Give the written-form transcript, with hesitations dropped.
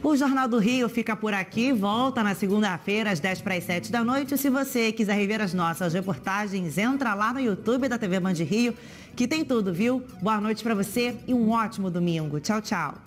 O Jornal do Rio fica por aqui, volta na segunda-feira às 10h para as 7h. Se você quiser rever as nossas reportagens, entra lá no YouTube da TV Band Rio, que tem tudo, viu? Boa noite para você e um ótimo domingo. Tchau, tchau.